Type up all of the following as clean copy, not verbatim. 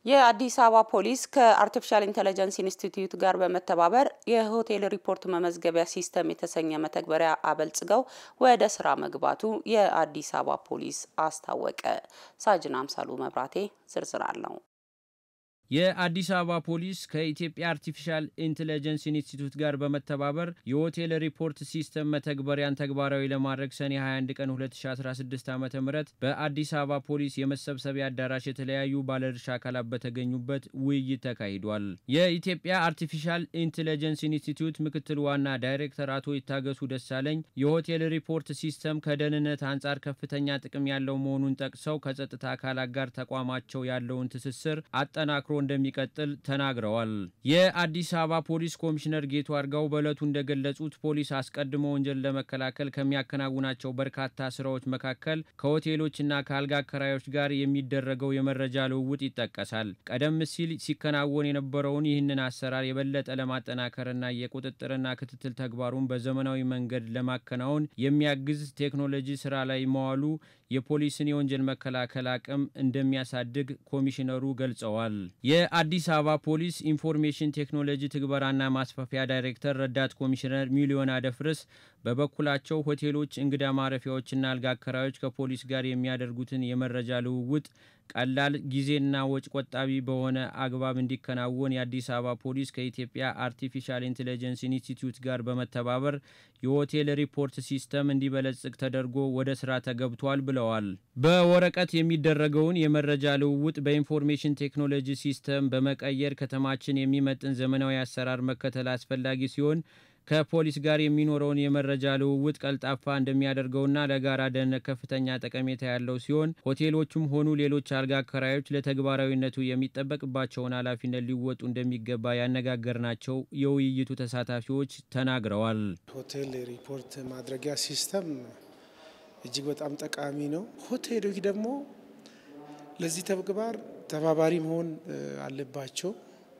የአዲስ አበባ ፖሊስ ከአርቲፊሻል ኢንተለጀንስ ኢንስቲትዩት ጋር በመተባበር የሆቴል ሪፖርት መመዝገቢያ ሲስተም የተሰኘ መተግበሪያ አበልጽገው ወደ ስራ መግባቱ የአዲስ አበባ ፖሊስ አስታወቀ። ሳጅን አምሳሉ መብራቴ ዝርዝር አለው። የአዲስ አበባ ፖሊስ ከኢትዮጵያ አርቲፊሻል ኢንተለጀንስ ኢንስቲትዩት ጋር በመተባበር የሆቴል ሪፖርት ሲስተም መተግበሪያን ተግባራዊ ለማድረግ ሰኔ 21 ቀን 2016 ዓ.ም በአዲስ አበባ ፖሊስ የመሰብሰቢያ አዳራሽ የተለያዩ ባለድርሻ አካላት በተገኙበት ውይይት ተካሂዷል። የኢትዮጵያ አርቲፊሻል ኢንተለጀንስ ኢንስቲትዩት ምክትል ዋና ዳይሬክተር አቶ ይታገሱ ደሳለኝ የሆቴል ሪፖርት ሲስተም ከደህንነት አንጻር ከፍተኛ ጥቅም ያለው መሆኑን ጠቅሰው ከጸጥታ አካላት ጋር ተቋማቸው ያለውን ትስስር አጠናክሮ እንደሚቀጥል ተናግረዋል። የአዲስ አበባ ፖሊስ ኮሚሽነር ጌቱ አርጋው በእለቱ እንደገለጹት ፖሊስ አስቀድሞ ወንጀል ለመከላከል ከሚያከናውናቸው በርካታ ስራዎች መካከል ከሆቴሎችና ከአልጋ አከራዮች ጋር የሚደረገው የመረጃ ልውውጥ ይጠቀሳል። ቀደም ሲል ሲከናወን የነበረውን ይህንን አሰራር የበለጠ ለማጠናከርና የቁጥጥርና ክትትል ተግባሩን በዘመናዊ መንገድ ለማከናወን የሚያግዝ ቴክኖሎጂ ስራ ላይ መዋሉ የፖሊስን የወንጀል መከላከል አቅም እንደሚያሳድግ ኮሚሽነሩ ገልጸዋል። የአዲስ አበባ ፖሊስ ኢንፎርሜሽን ቴክኖሎጂ ትግበራና ማስፋፊያ ዳይሬክተር ረዳት ኮሚሽነር ሚሊዮን አደፍርስ በበኩላቸው ሆቴሎች፣ እንግዳ ማረፊያዎችና አልጋ አከራዮች ከፖሊስ ጋር የሚያደርጉትን የመረጃ ልውውጥ ቀላል ጊዜና ወጭ ቆጣቢ በሆነ አግባብ እንዲከናወን የአዲስ አበባ ፖሊስ ከኢትዮጵያ አርቲፊሻል ኢንተለጀንስ ኢንስቲትዩት ጋር በመተባበር የሆቴል ሪፖርት ሲስተም እንዲበለጽግ ተደርጎ ወደ ስራ ተገብቷል ብለዋል። በወረቀት የሚደረገውን የመረጃ ልውውጥ በኢንፎርሜሽን ቴክኖሎጂ ሲስተም በመቀየር ከተማችን የሚመጥን ዘመናዊ አሰራር መከተል አስፈላጊ ሲሆን ከፖሊስ ጋር የሚኖረውን የመረጃ ልውውጥ ቀልጣፋ እንደሚያደርገውና ለጋራ ደህንነት ከፍተኛ ጠቀሜታ ያለው ሲሆን ሆቴሎቹም ሆኑ ሌሎች አልጋ አከራዮች ለተግባራዊነቱ የሚጠበቅባቸውን ኃላፊነት ሊወጡ እንደሚገባ ያነጋገርናቸው የውይይቱ ተሳታፊዎች ተናግረዋል። ሆቴል ሪፖርት ማድረጊያ ሲስተም እጅግ በጣም ጠቃሚ ነው። ሆቴሎች ደግሞ ለዚህ ተግባር ተባባሪ መሆን አለባቸው።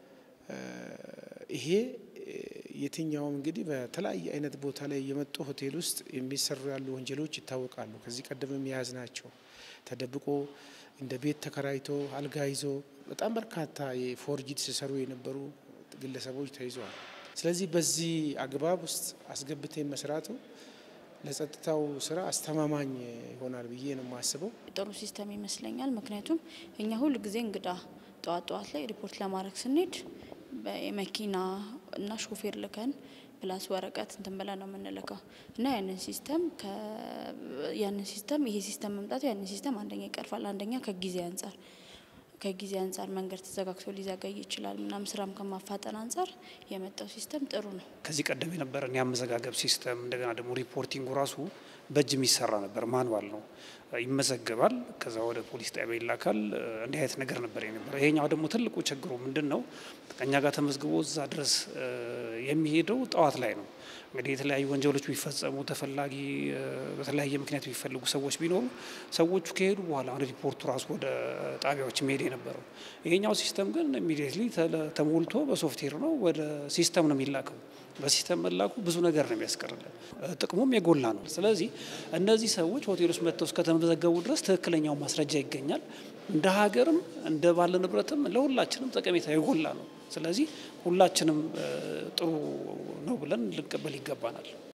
ይሄ የትኛውም እንግዲህ በተለያየ አይነት ቦታ ላይ የመጡ ሆቴል ውስጥ የሚሰሩ ያሉ ወንጀሎች ይታወቃሉ። ከዚህ ቀደም ያዝናቸው ተደብቆ እንደ ቤት ተከራይቶ አልጋ ይዞ በጣም በርካታ የፎርጂት ሲሰሩ የነበሩ ግለሰቦች ተይዘዋል። ስለዚህ በዚህ አግባብ ውስጥ አስገብተን መስራቱ ለጸጥታው ስራ አስተማማኝ ይሆናል ብዬ ነው የማስበው። ጥሩ ሲስተም ይመስለኛል። ምክንያቱም እኛ ሁሉ ጊዜ እንግዳ ጧት ላይ ሪፖርት ለማድረግ ስንሄድ በመኪና እና ሾፌር ልከን ፕላስ ወረቀት እንትን ብለን ነው የምንልከው እና ያንን ሲስተም ይሄ ሲስተም መምጣቱ ያንን ሲስተም አንደኛ ይቀርፋል። አንደኛ ከጊዜ አንፃር መንገድ ተዘጋግቶ ሊዘገይ ይችላል። ምናም ስራም ከማፋጠን አንፃር የመጣው ሲስተም ጥሩ ነው። ከዚህ ቀደም የነበረን ያመዘጋገብ ሲስተም እንደገና ደግሞ ሪፖርቲንግ ራሱ በእጅ የሚሰራ ነበር። ማንዋል ነው፣ ይመዘገባል፣ ከዛ ወደ ፖሊስ ጣቢያ ይላካል። እንዲህ አይነት ነገር ነበር የነበረው። ይሄኛው ደግሞ ትልቁ ችግሩ ምንድነው? ከኛ ጋር ተመዝግቦ እዛ ድረስ የሚሄደው ጠዋት ላይ ነው። እንግዲህ የተለያዩ ወንጀሎች ቢፈጸሙ ተፈላጊ በተለያየ ምክንያት ቢፈልጉ ሰዎች ቢኖሩ ሰዎቹ ከሄዱ በኋላ ሪፖርቱ ራሱ ወደ ጣቢያዎች መሄድ የነበረው። ይሄኛው ሲስተም ግን ኢሚዲየትሊ ተሞልቶ በሶፍትዌር ነው ወደ ሲስተም ነው የሚላከው። በሲስተም መላኩ ብዙ ነገር ነው የሚያስቀርልን፣ ጥቅሙም የጎላ ነው። ስለዚህ እነዚህ ሰዎች ሆቴሎች መጥተው እስከተመዘገቡ ድረስ ትክክለኛው ማስረጃ ይገኛል። እንደ ሀገርም እንደ ባለ ንብረትም ለሁላችንም ጠቀሜታ የጎላ ነው። ስለዚህ ሁላችንም ጥሩ ነው ብለን ልንቀበል ይገባናል።